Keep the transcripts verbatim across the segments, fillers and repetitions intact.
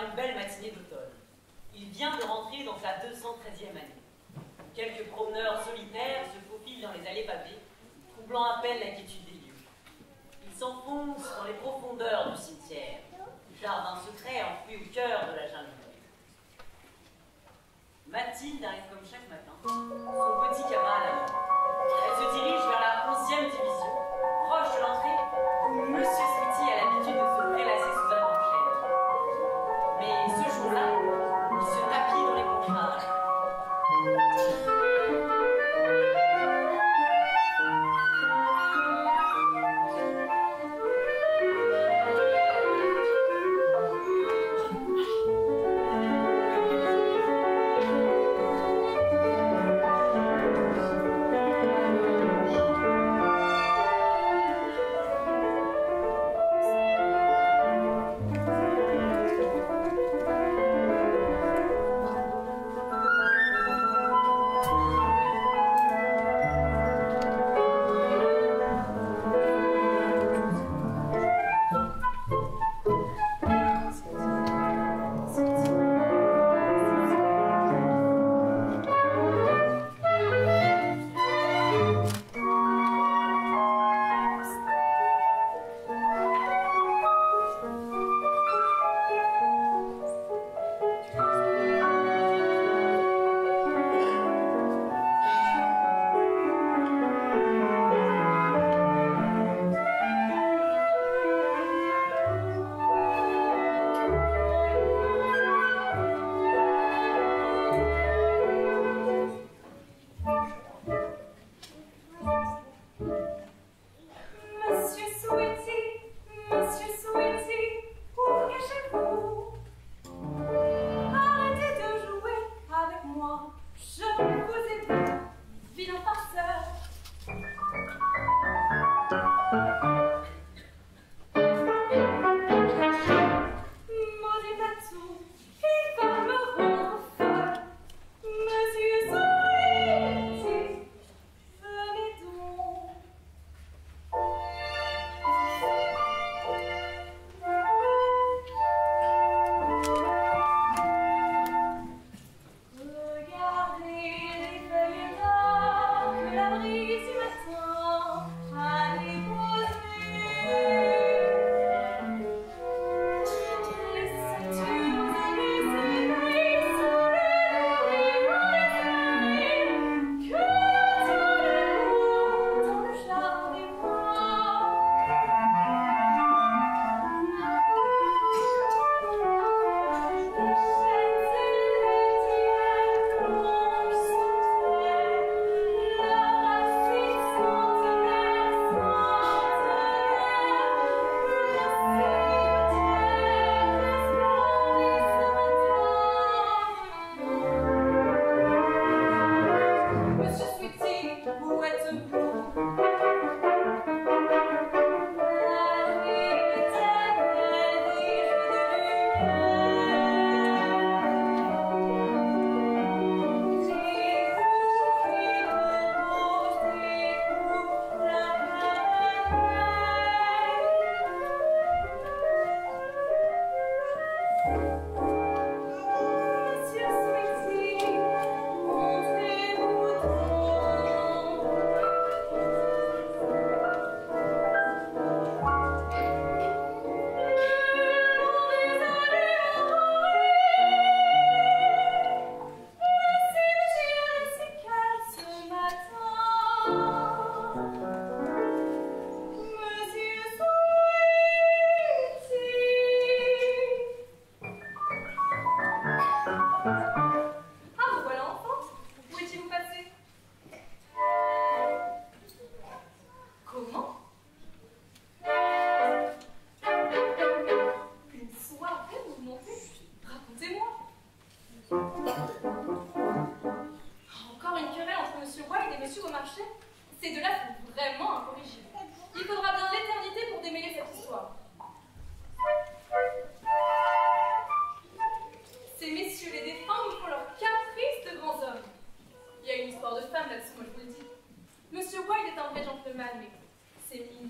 une belle matinée d'automne. Il vient de rentrer dans sa deux cent treizième année. Quelques promeneurs solitaires se faufilent dans les allées pavées, troublant à peine l'inquiétude des lieux. Il s'enfonce dans les profondeurs du cimetière, jardin secret enfoui au cœur de la jungle. Mathilde arrive comme chaque matin, son petit cabas à la main. Elle se dirige vers la onzième division, proche de l'entrée, où Monsieur Sweetie a l'habitude de se prélasser sous un grand chêne. Mais ce jour-là, il se tapit dans les contrats.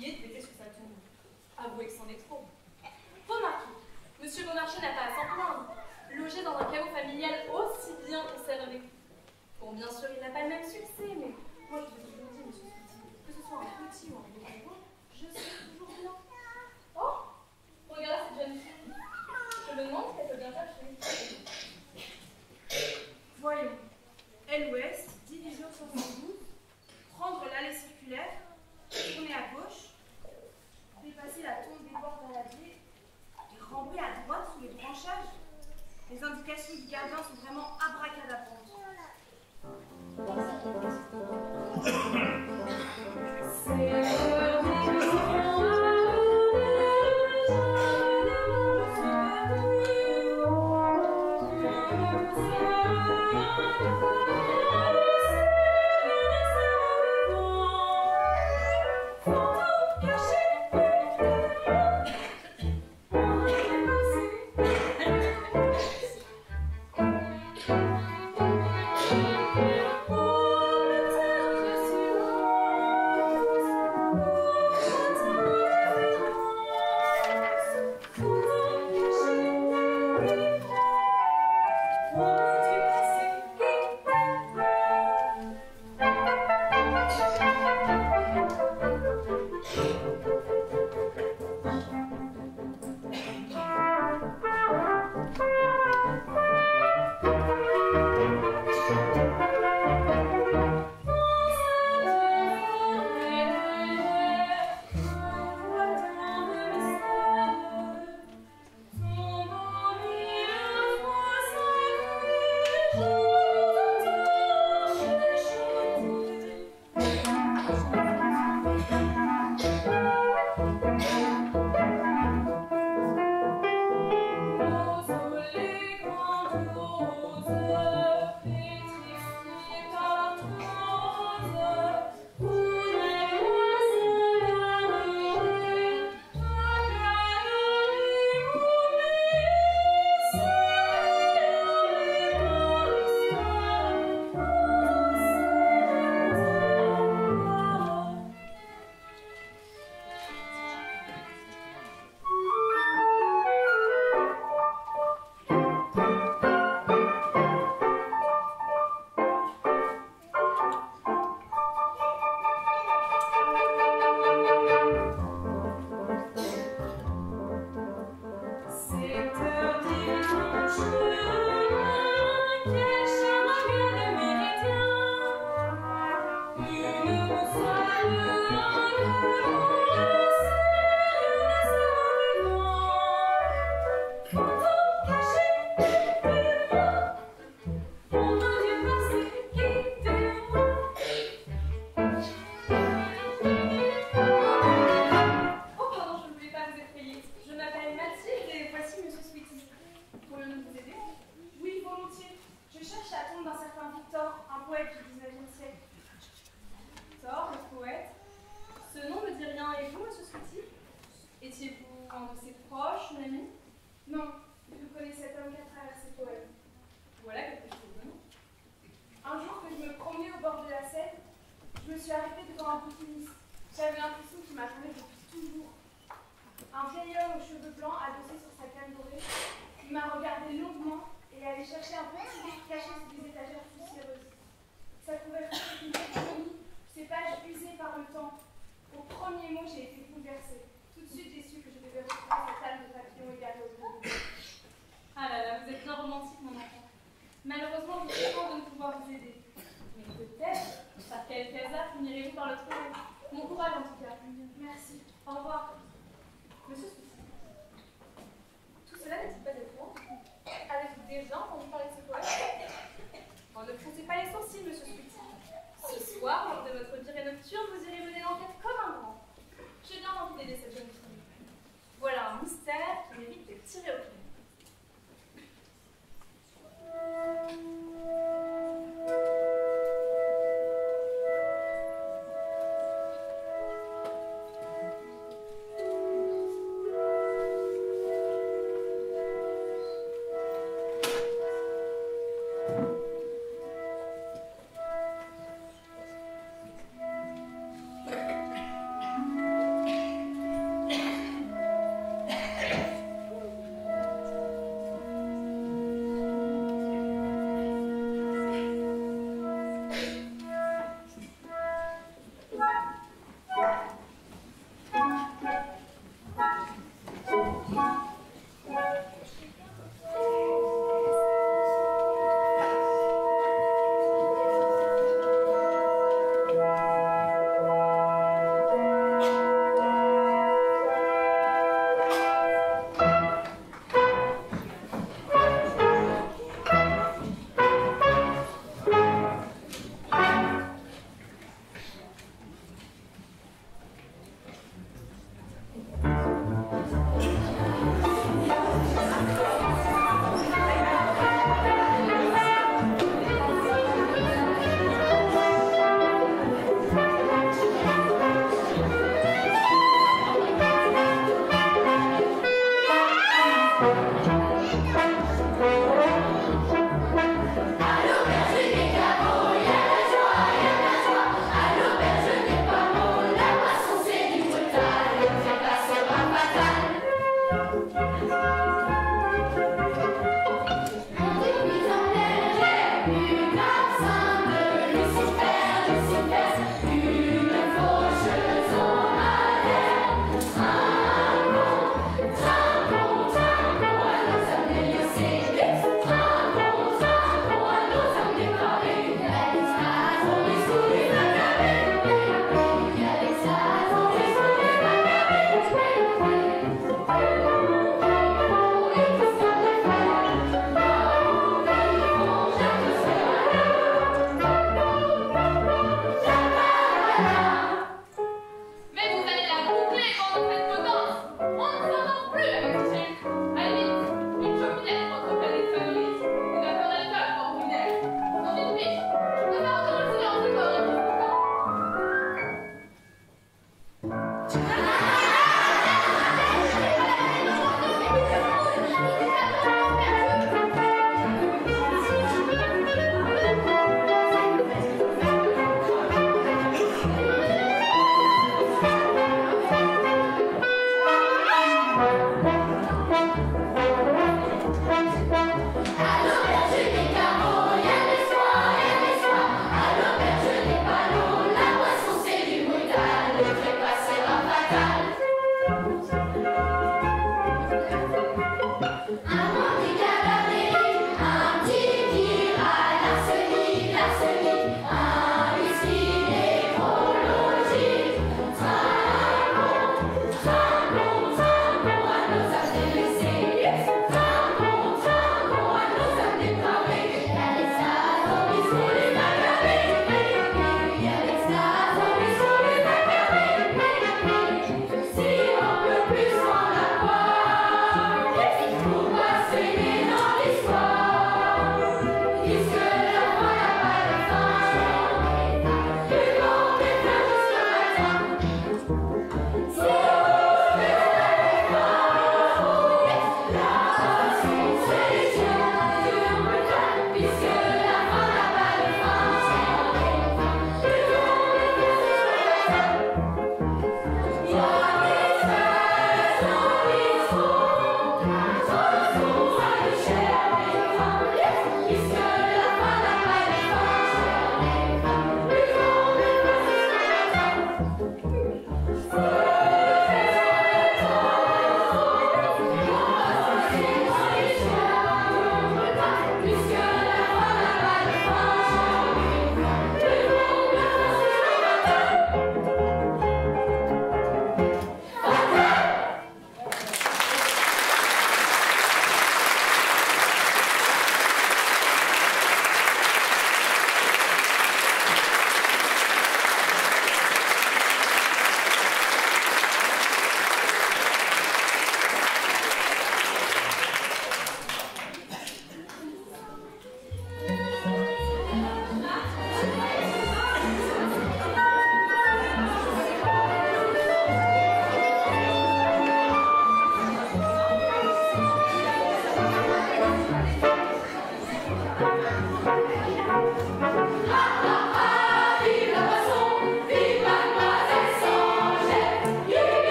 Avouez que c'en est trop. Remarquez, Monsieur Beaumarchais n'a pas à s'en plaindre. logé dans un caveau familial aussi bien conservé. Bon, bien sûr, il n'a pas le même succès, mais moi, je vous toujours dire, monsieur Sweetie, que ce soit un petit ou un gros caveau, je suis toujours bien. Oh, regardez cette jeune fille. Je me demande ce qu'elle peut bien faire chez lui. Voyons. Est-Ouest, division soixante-douze, prendre l'allée circulaire, tourner à gauche, dépasser la tombe des bords d'Aladier et ramper à droite sous les branchages. Les indications du gardien sont vraiment abracadabrantes.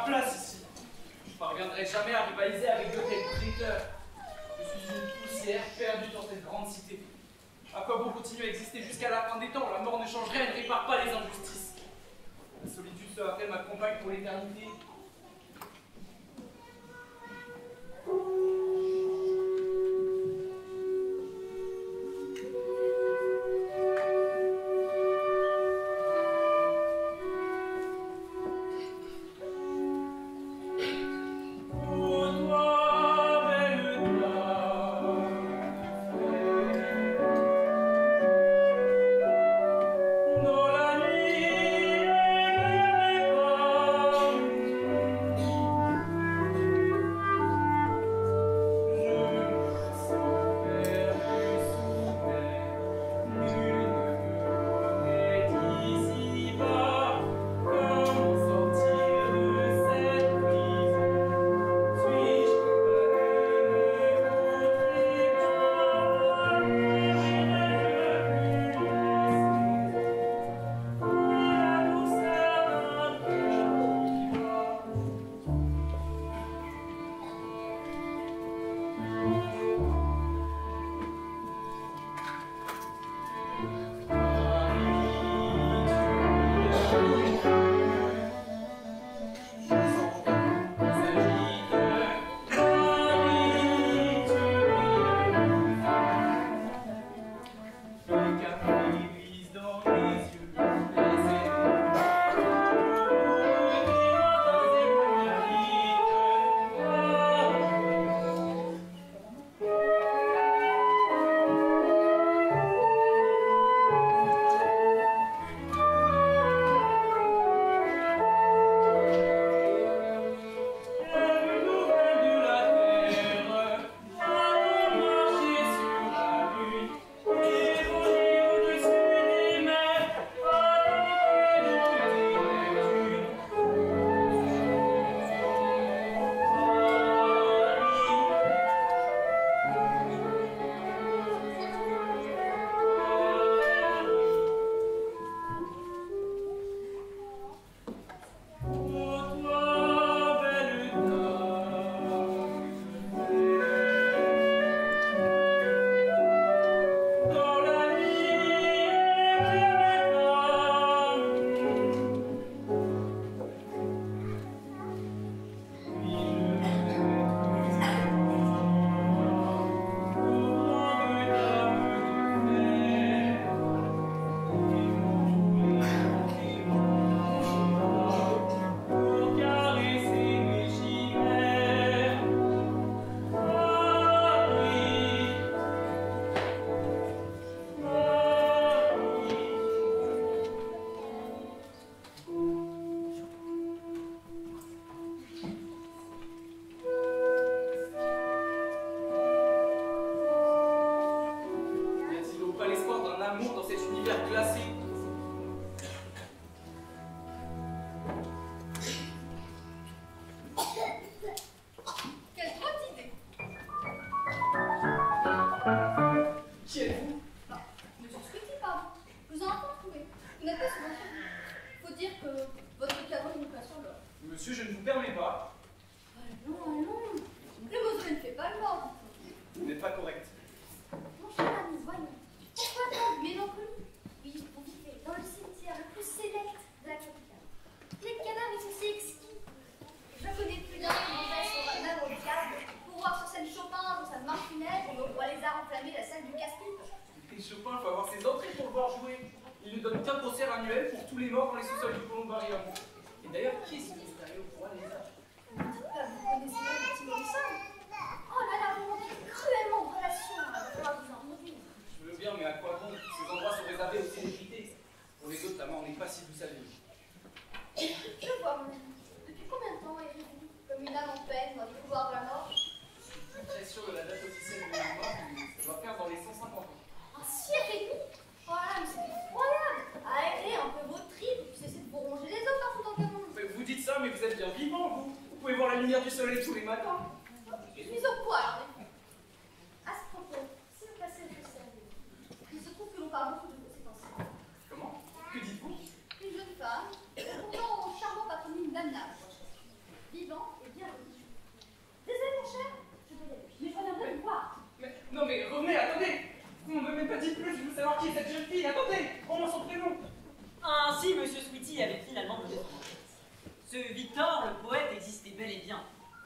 place ici. Je ne parviendrai jamais à rivaliser avec de tels traiteurs. Je suis une poussière perdue dans cette grande cité. À quoi bon continuer à exister jusqu'à la fin des temps? La mort ne change rien, ne répare pas les injustices. La solitude sera-t-elle ma compagne pour l'éternité?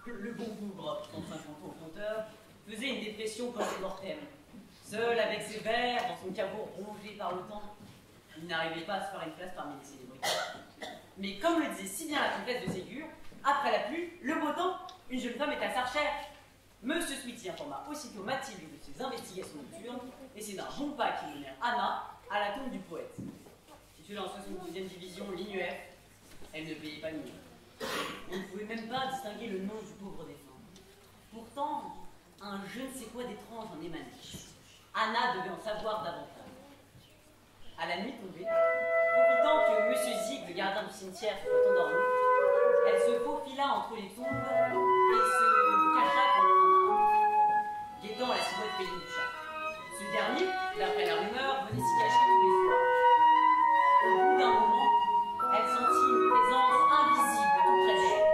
Le bon bougre, cent cinquante ans au compteur, faisait une dépression post-mortem. Seul avec ses vers, dans son caveau rongé par le temps, il n'arrivait pas à se faire une place parmi les célébrités. Mais comme le disait si bien la comtesse de Ségur, après la pluie, le beau temps, une jeune femme est à sa recherche. Monsieur Sweetie informa aussitôt Mathilde de ses investigations nocturnes, et c'est d'un bon pas qu'ils menèrent Anna à la tombe du poète. Située dans la soixante-douzième division, ligne F, elle ne payait pas de mine. On ne pouvait même pas distinguer le nom du pauvre défunt. Pourtant, un je ne sais quoi d'étrange en émanait. Anna devait en savoir davantage. À la nuit tombée, profitant que Monsieur Zig, le gardien du cimetière, soit endormi, elle se faufila entre les tombes et se cacha contre un arbre, guettant la silhouette féline du chat. Ce dernier, d'après la rumeur, venait s'y cacher tous les soirs. Au bout d'un moment, elle sentit une présence invisible tout près d'elle.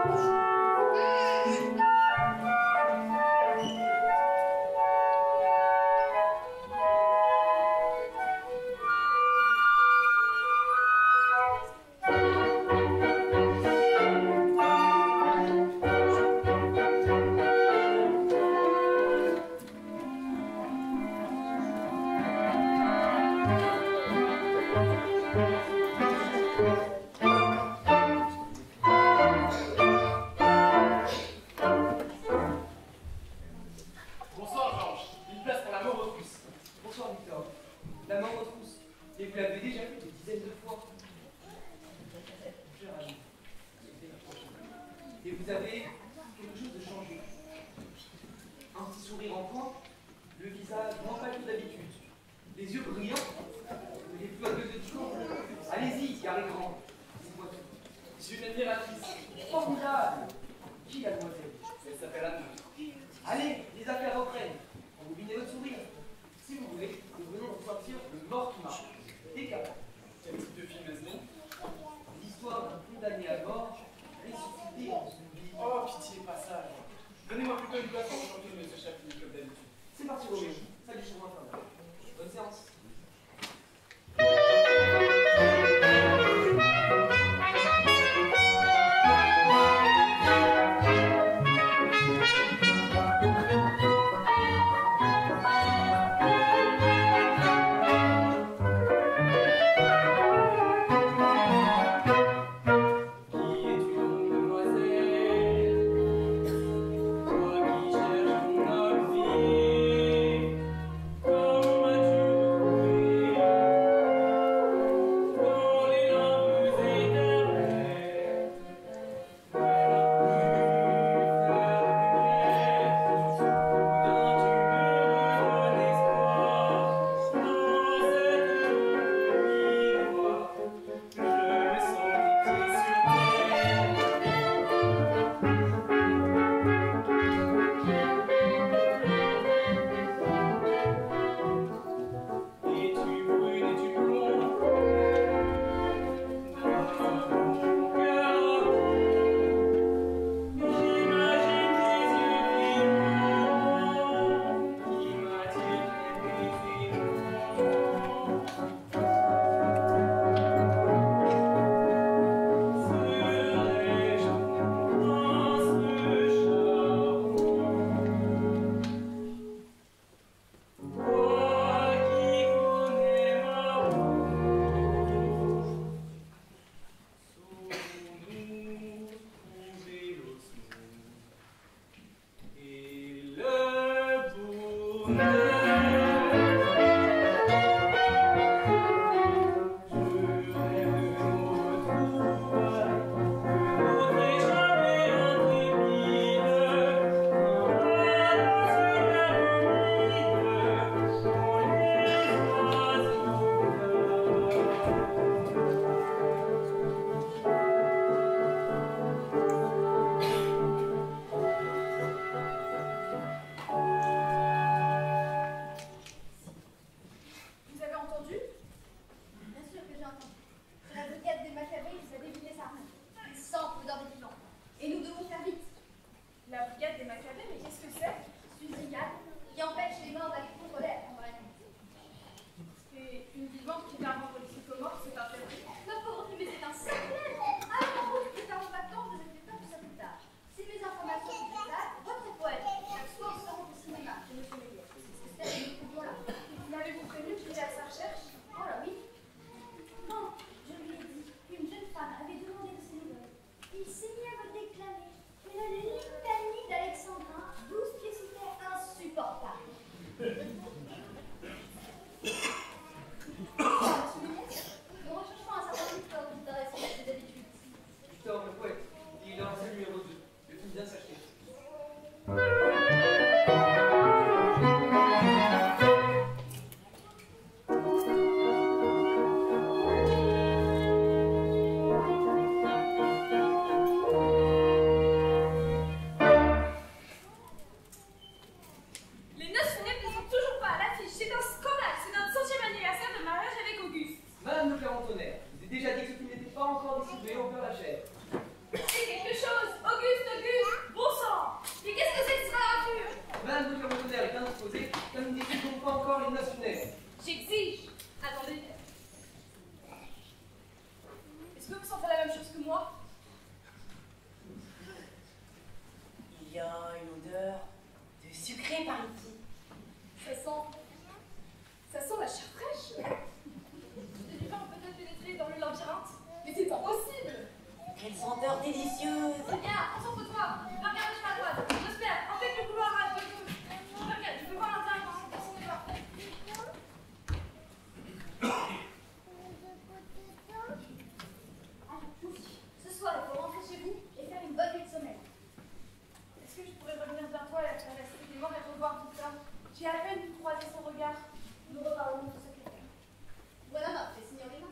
Thank you. C'est sucré par ici. Ça sent... Ça sent la chair fraîche. Les vivants ont peut-être pénétré dans le labyrinthe, mais c'est impossible. Quelle senteur délicieuse. Regarde, on s'en fout de toi. Regarde sur la droite. J'espère. En fait, le couloir à droite. Regarde, tu peux voir l'intérieur dans son débat. Ce soir, il faut rentrer chez vous et faire une bonne nuit de sommeil. Est-ce que je pourrais revenir vers toi et faire la cité des morts et revoir tout ça? J'ai à peine pu croiser son regard. Nous reparlerons de ce secrétaire. Voilà, ma fait signorina.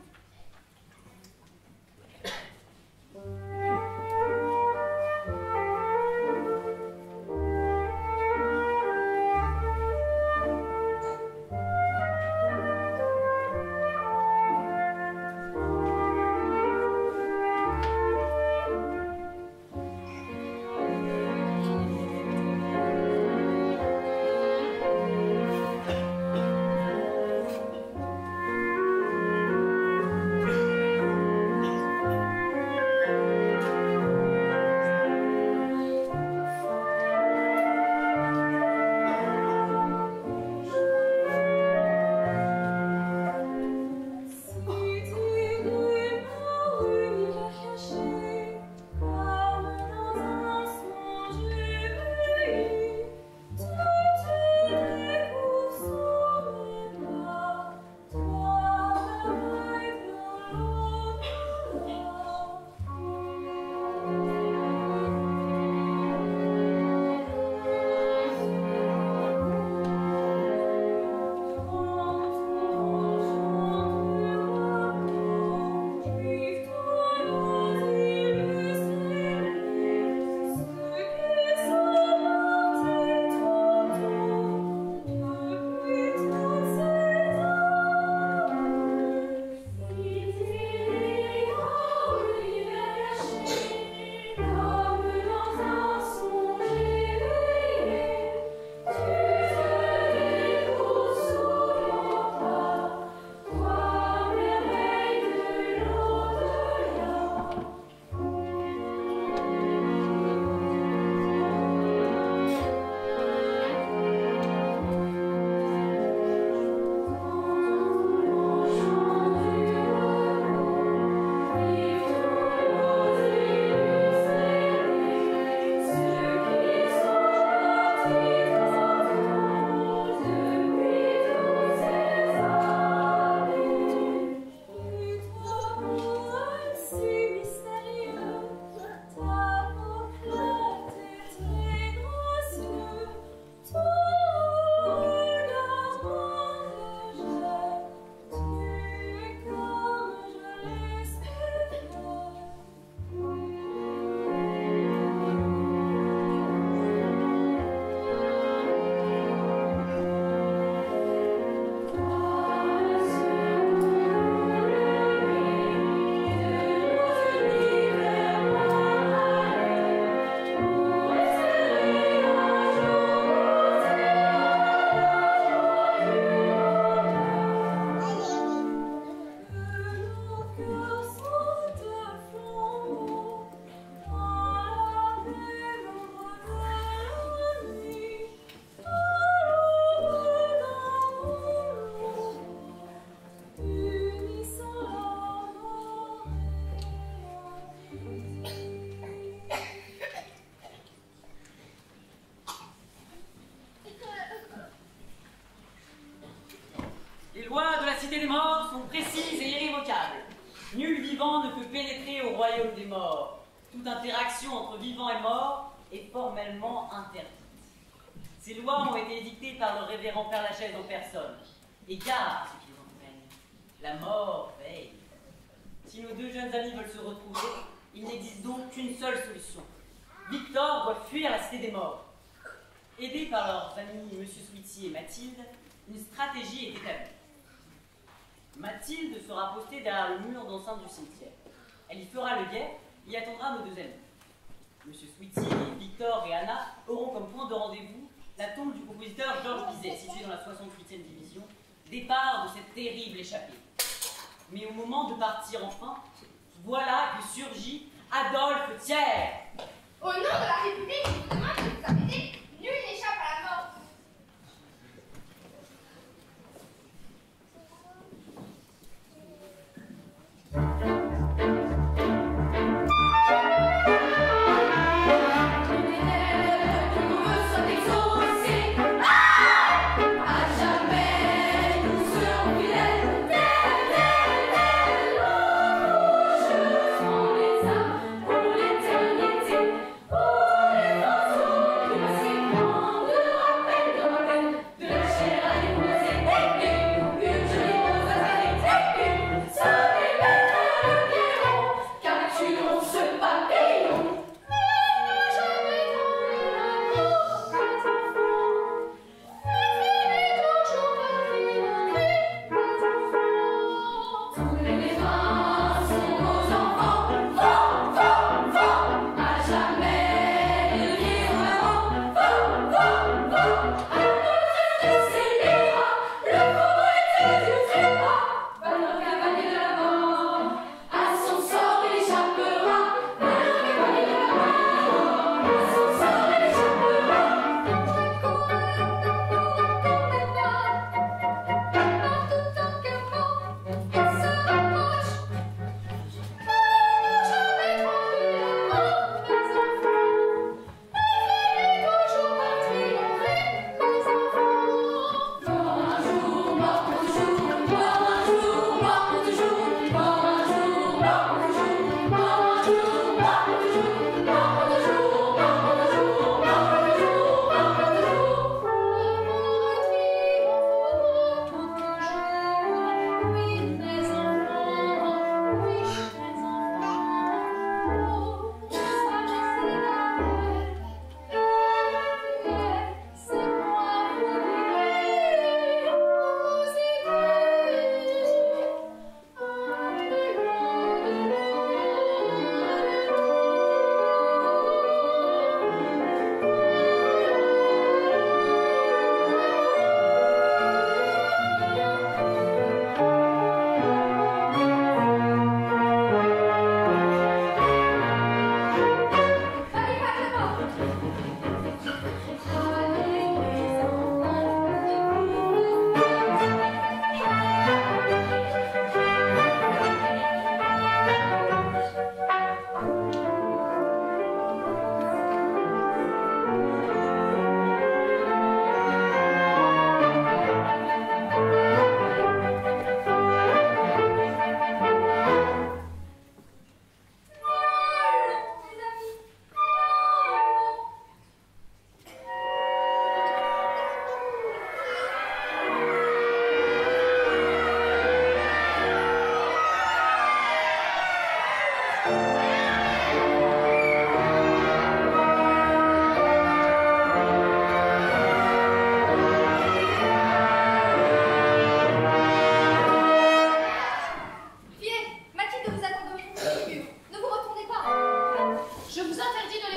des morts sont précises et irrévocables. Nul vivant ne peut pénétrer au royaume des morts. Toute interaction entre vivants et morts est formellement interdite. Ces lois ont été édictées par le révérend Père Lachaise en personne. Et gare à ceux qui en prennent. La mort veille. Si nos deux jeunes amis veulent se retrouver, il n'existe donc qu'une seule solution. Victor doit fuir la cité des morts. Aidés par leurs amis M. Sweetie et Mathilde, une stratégie est établie. Mathilde sera postée derrière le mur d'enceinte du cimetière. Elle y fera le guet et y attendra nos deux amis. M. Sweetie, Victor et Anna auront comme point de rendez-vous la tombe du compositeur Georges Bizet, située dans la soixante-huitième division, départ de cette terrible échappée. Mais au moment de partir enfin, voilà que surgit Adolphe Thiers. Au nom de la République, je vous demande de vous arrêter. Nul n'échappe à la mort.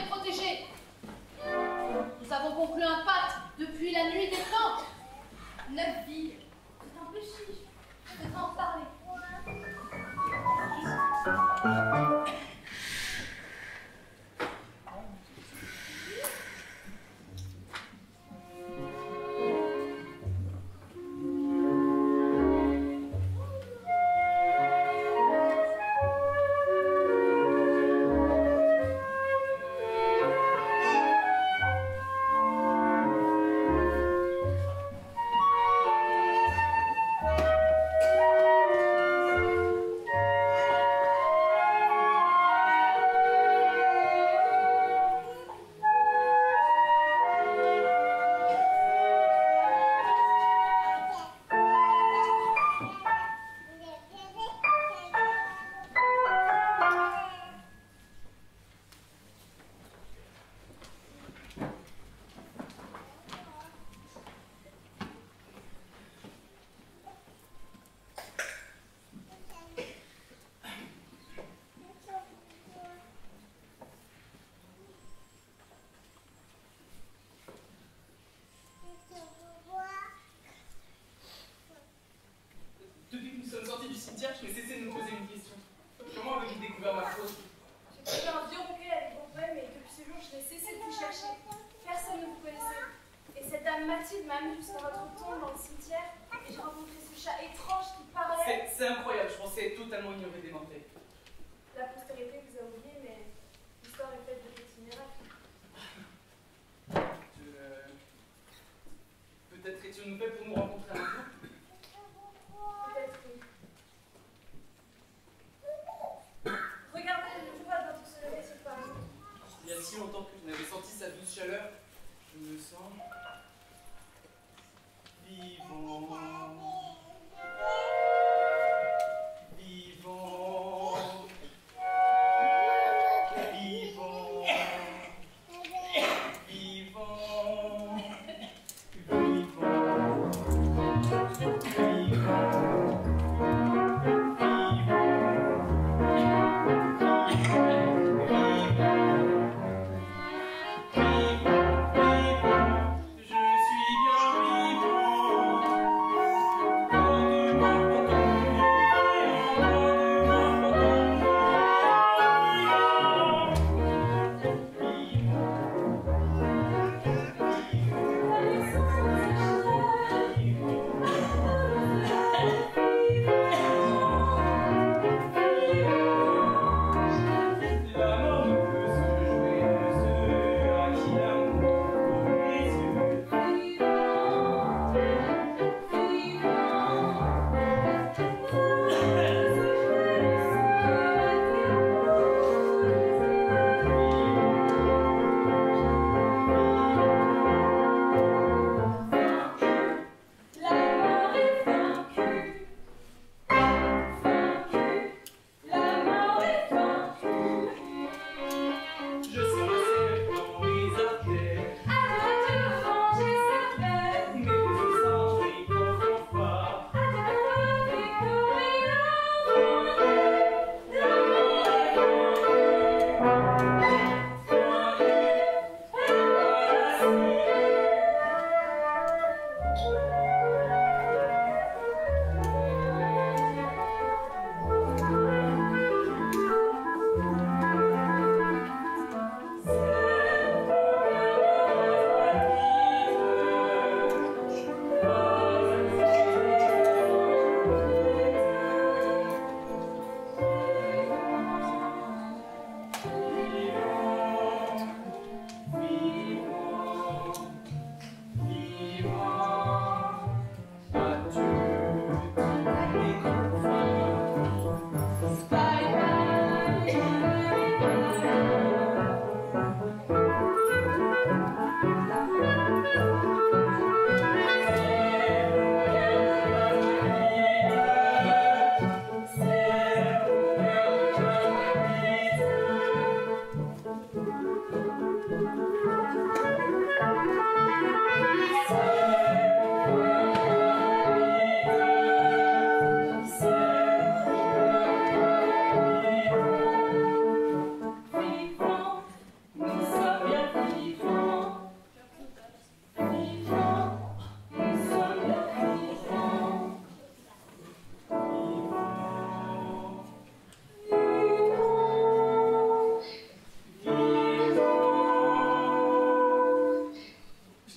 protégés. Nous avons conclu un pacte depuis la nuit des temps. Neuf vies. C'est un peu chiche. Je devrais en parler. Je vais cesser de me poser une question. Comment avez-vous découvert ma faute? J'ai trouvé un vieux recueil avec vos poèmes et depuis ce jour, je n'ai cessé de vous chercher. Personne ne vous connaissait. Et cette dame Mathilde m'a amené jusqu'à votre tombe dans le cimetière et j'ai rencontré ce chat étrange qui parlait. C'est incroyable, je pensais totalement ignorer des mortels. La postérité vous a oublié, mais l'histoire est faite de petits miracles. Je... Peut-être étions-nous faits pour nous rencontrer un jour. Peut-être oui. Regardez, je vois bientôt se lever sur Paris. Il y a si longtemps que je n'avais senti sa douce chaleur, je me sens vivant. Vivant. Vivant. Vivant. Je suis bien vivant.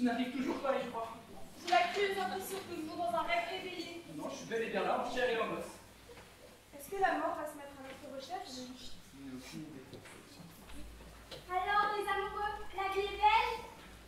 Tu n'arrives toujours pas à y croire. J'ai la curieuse impression que nous vivons dans un rêve éveillé. Non, je suis bel et bien là, en chair et en os. Est-ce que la mort va se mettre à notre recherche? Je n'ai aucune idée. Alors, les amoureux, la vie est belle?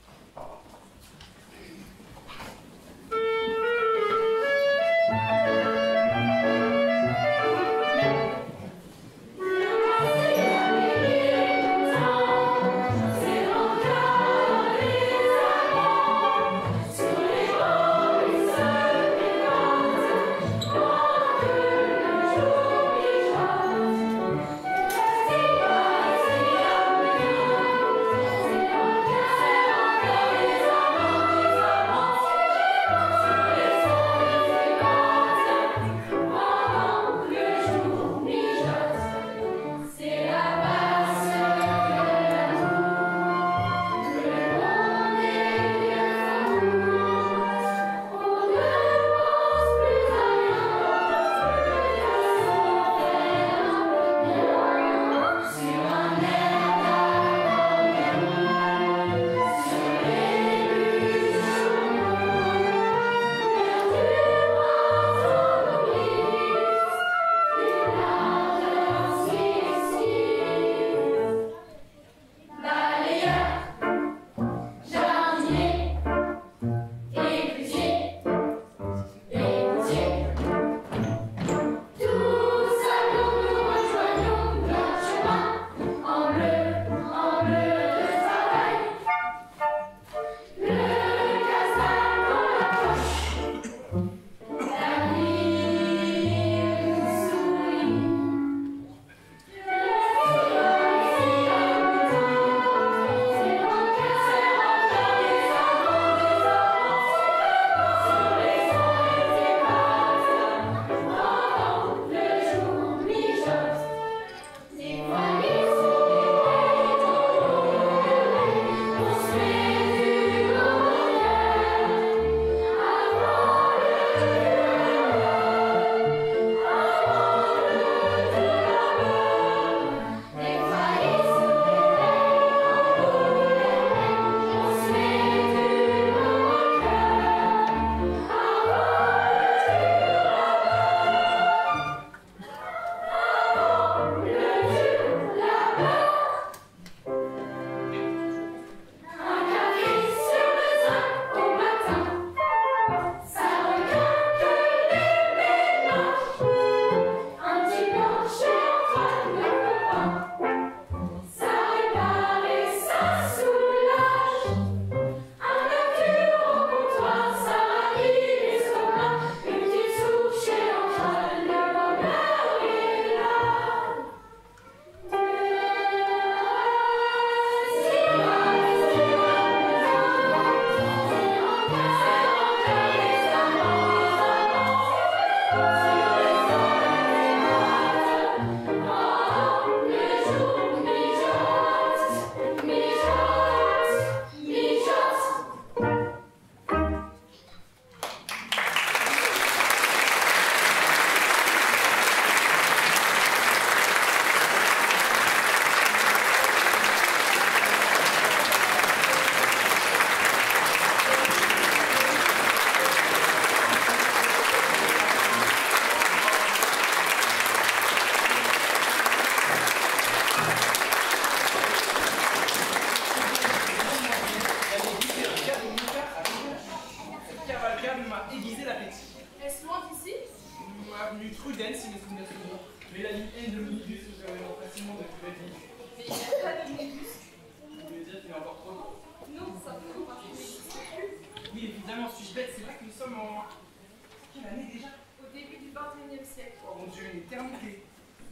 avenue Truden, si mes souvenirs sont bons. Mélanie et de l'omnibus vous permettront facilement de trouver vie. Mais il n'y a pas d'omnibus. Vous voulez dire qu'il est encore trop tôt? Non, simplement parce qu'il n'existe plus. Oui, évidemment, suis-je bête, c'est vrai que nous sommes en... Quelle année déjà? Au début du vingt et unième siècle. Oh mon Dieu, une éternité.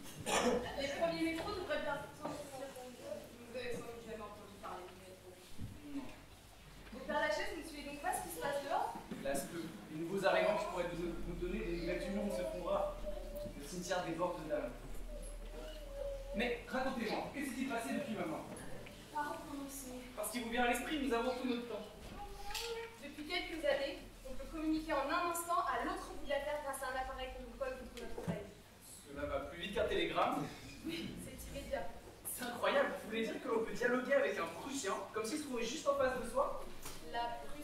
Les premiers métros devraient bien sortir. Vous avez sans doute jamais entendu parler du métro. Non. Au Père Lachaise, vous ne suivez donc pas ce qui se passe dehors? Hélas peu. Les nouveaux arrivants qui pourraient nous nous donner des nouvelles du monde se font rares. Le cimetière déborde d'âmes. Mais racontez-moi, que s'est-il passé depuis ma mort? Par où commencer? Parce qu'il vous vient à l'esprit, nous avons tout notre temps. Depuis quelques années, on peut communiquer en un instant à l'autre bout de la Terre grâce à un appareil qu'on nous colle contre notre oreille. Cela va plus vite qu'un télégramme. Oui, c'est immédiat. C'est incroyable, vous voulez dire que l'on peut dialoguer avec un Prussien, comme s'il se trouvait juste en face de soi? La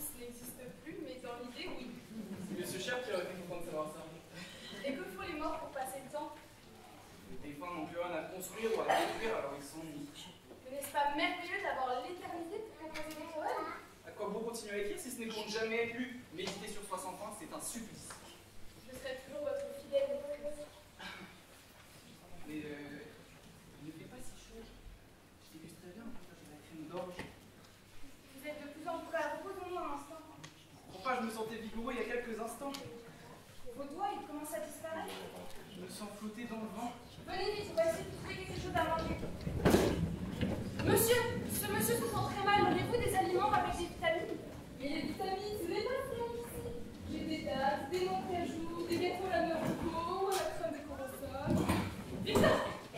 dans l'idée, oui. C'est Monsieur Cher qui aurait été content de savoir ça. Et que font les morts pour passer le temps? Les défunts n'ont plus rien à construire ou à détruire, alors ils s'ennuient. Mais n'est-ce pas merveilleux d'avoir l'éternité pour composer des poèmes? À quoi bon continuer à écrire si ce n'est pour ne jamais être lu? Méditer sur soixante ans, c'est un supplice. Je serai toujours votre fidèle maîtresse. Mais euh, il ne fait pas si chaud. Je déguste très bien, j'ai la crème d'orge. Vous êtes de plus en plus à reposons-nous un instant. Enfin, je me sentais vigoureux il y a quelques instants. Vos doigts, ils commencent à disparaître. Je me sens flotter dans le vent. Venez vite, on va essayer de trouver quelque chose à manger. Monsieur, ce monsieur se sent très mal. Auriez-vous des aliments avec des vitamines? Mais les vitamines, ce n'est pas ça ici. J'ai des dates, des noix de cajou, des gâteaux à la noix de coco, à la crème de corosol. Vite!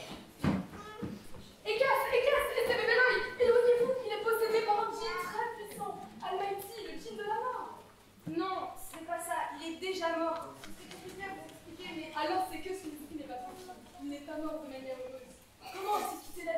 Écasse, écasse, laissez bébé l'œil. Éloignez-vous, il est possédé par un djinn très puissant. Almighty, le djinn de la mort. Non, c'est pas ça. Il est déjà mort. C'est compliqué à vous expliquer, mais Alors c'est que celui-ci n'est pas tranquille. Il n'est pas mort de manière heureuse. Comment a-t-il quitté la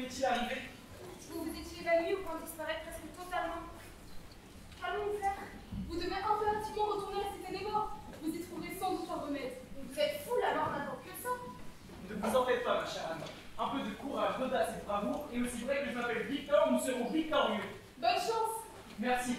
pouvait-il arriver? Vous vous étiez évanoui au point de disparaître presque totalement. Qu'allons-nous faire? Vous devez impérativement retourner à la cité des morts. Vous y trouverez sans doute un remède. Mais vous êtes fou alors, n'attend que ça. Ne vous en faites pas, ma chère Anne. Un peu de courage, d'audace et de bravoure, et aussi vrai que je m'appelle Victor, nous serons victorieux. Bonne chance. Merci.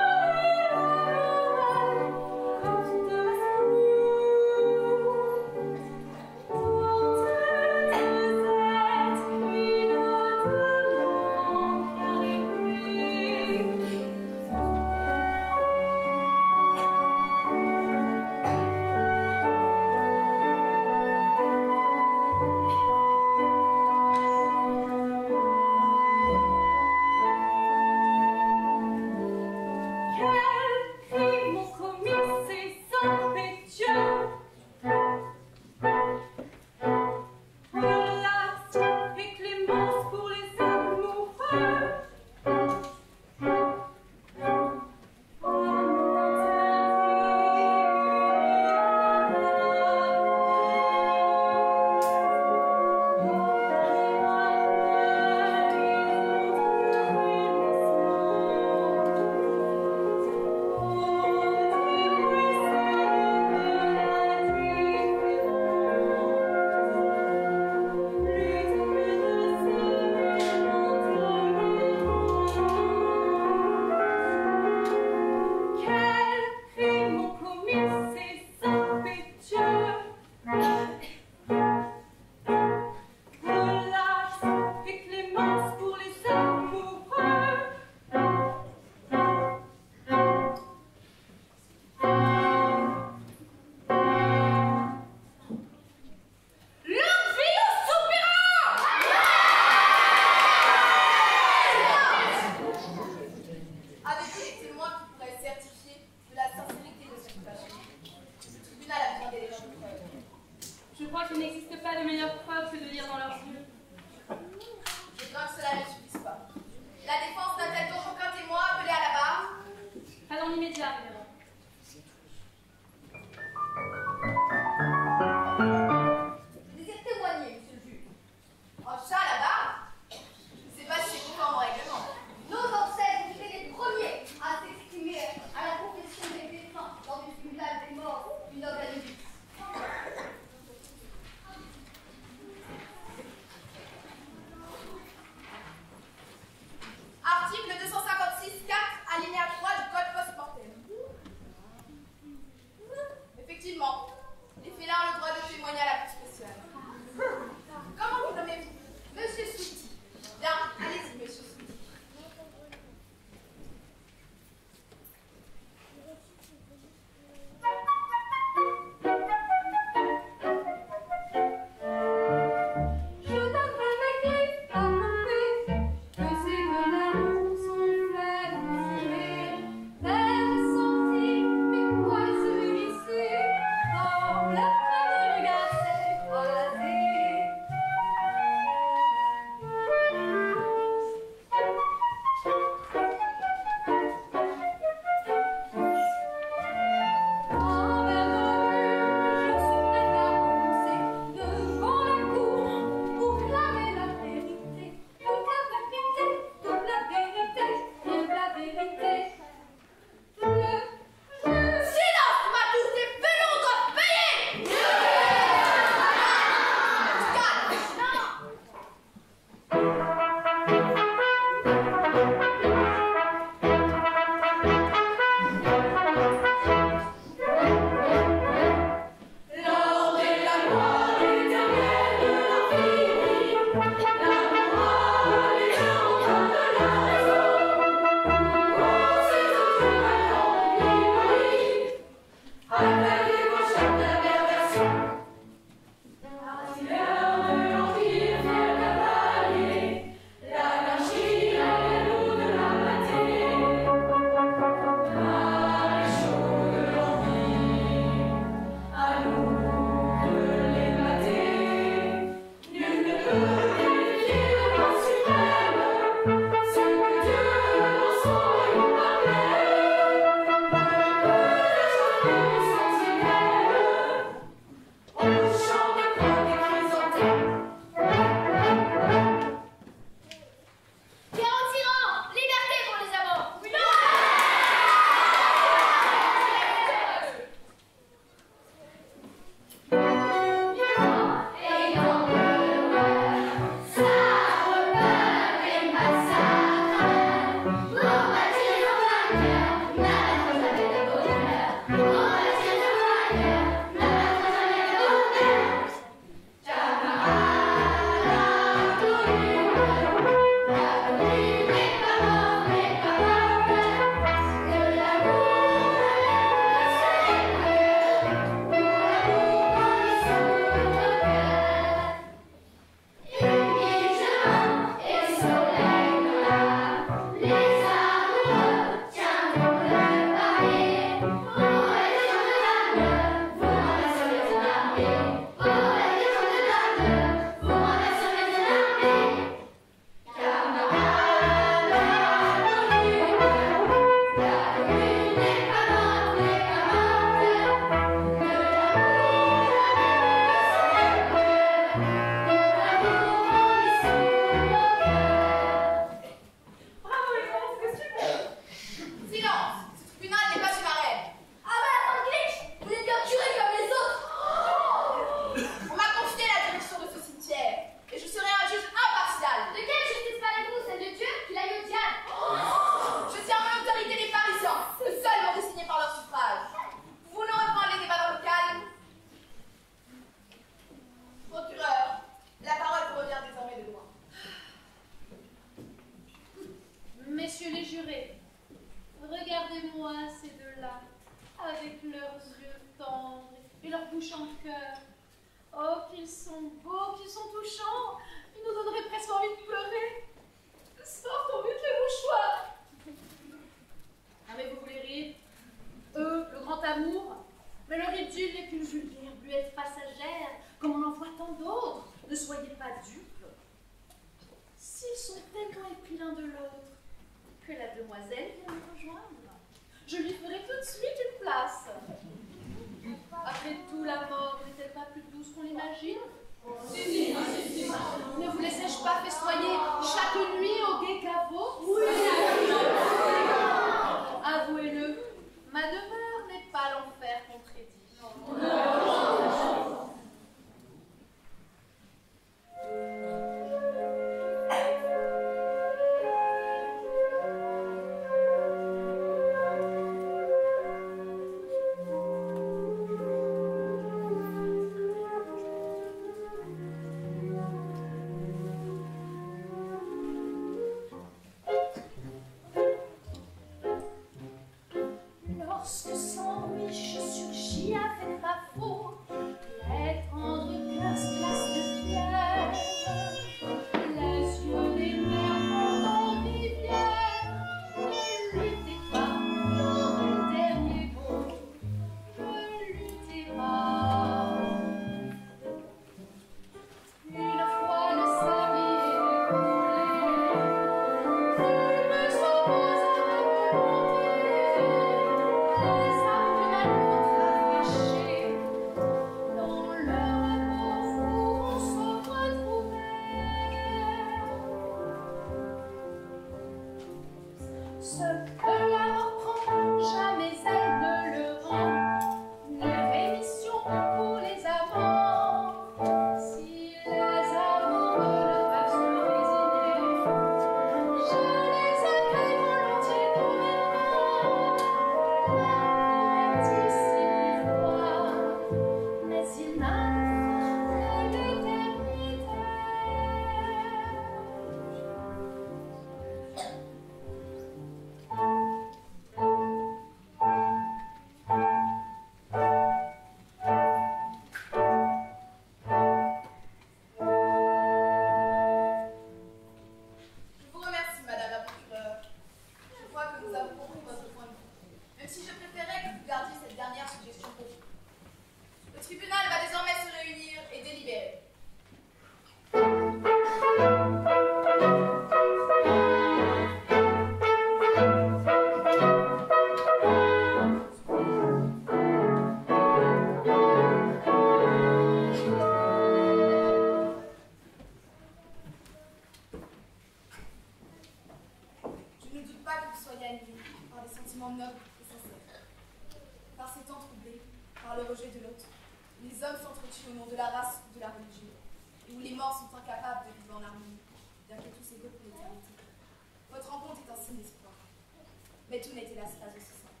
sentiments nobles et sincères. Par ces temps troublés, par le rejet de l'autre, les hommes s'entretuent au nom de la race ou de la religion, et où les morts sont incapables de vivre en harmonie, bien que tous égaux pour l'éternité. Votre rencontre est un signe d'espoir. Mais tout n'était hélas pas aussi simple.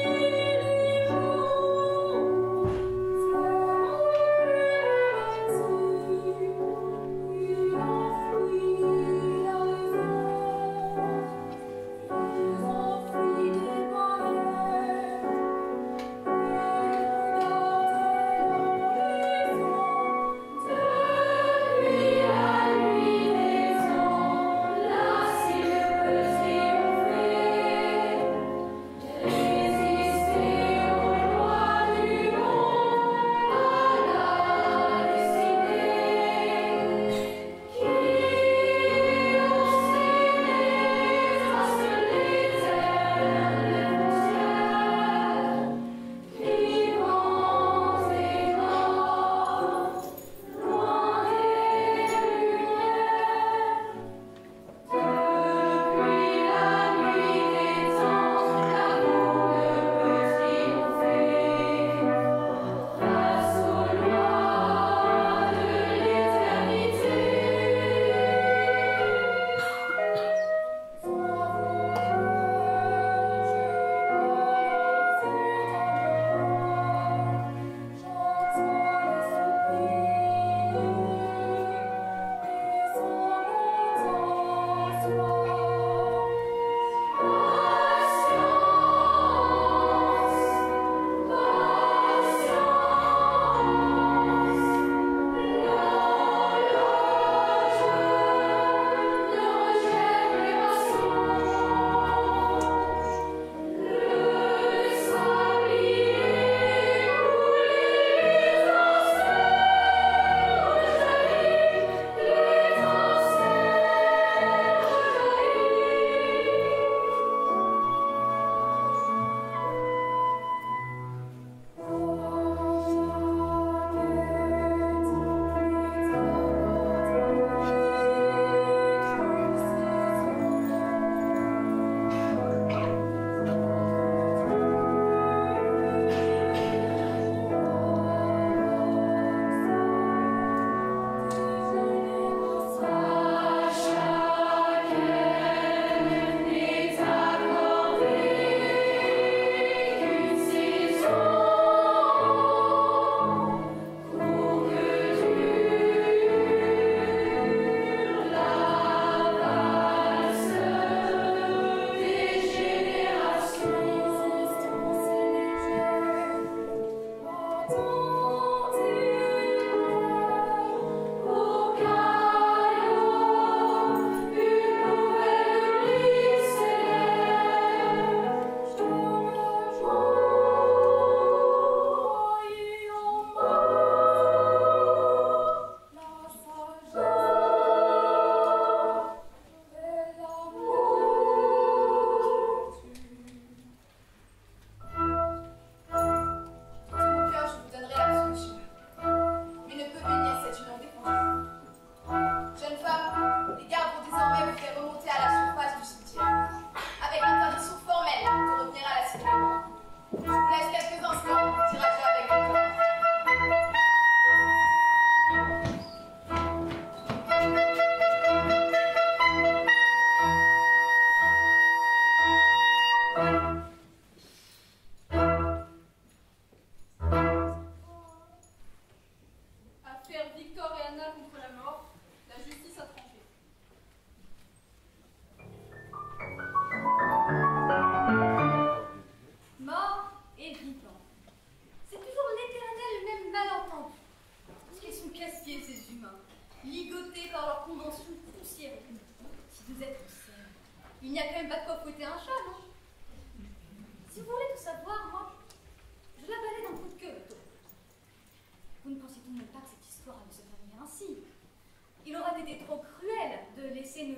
Thank you.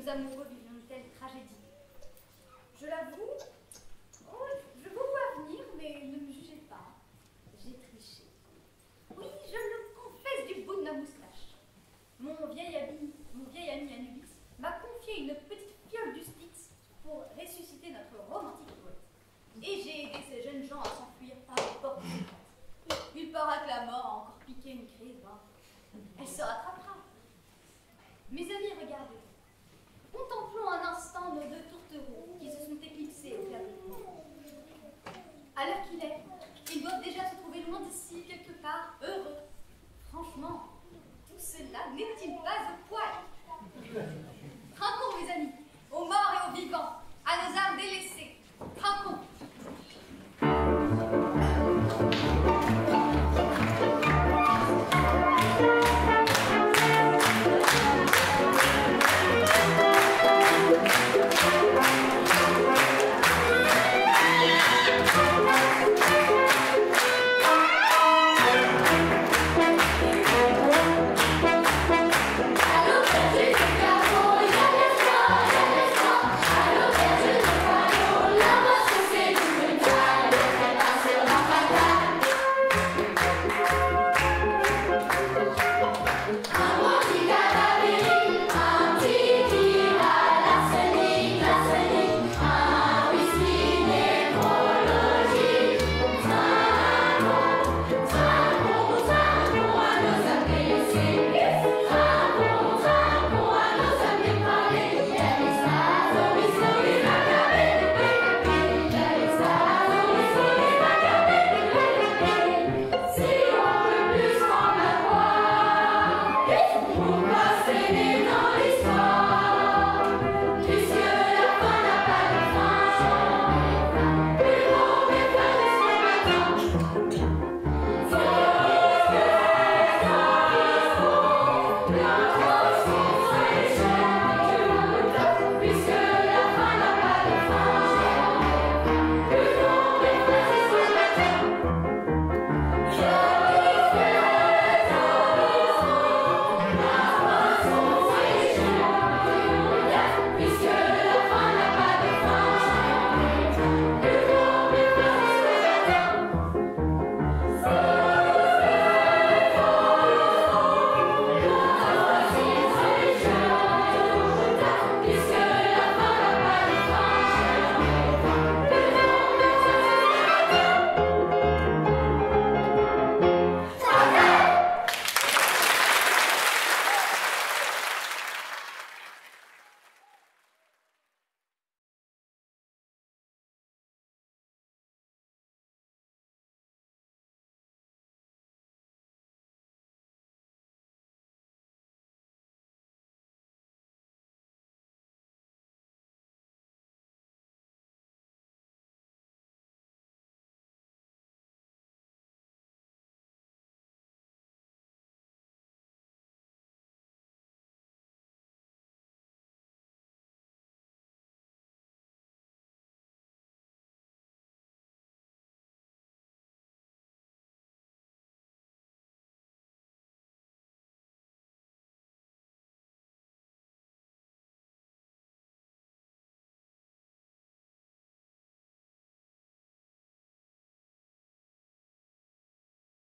nos amoureux vivent une telle tragédie? Je l'avoue, oh, je vous vois venir, mais ne me jugez pas. J'ai triché. Oui, je le confesse du bout de ma moustache. Mon vieil ami, mon vieil ami Anubis m'a confié une petite fiole du Styx pour ressusciter notre romantique poète. Et j'ai aidé ces jeunes gens à s'enfuir par les portes secrètes. Il paraît que la mort a encore piqué une crise. Hein. Elle se rattrapera. Mes amis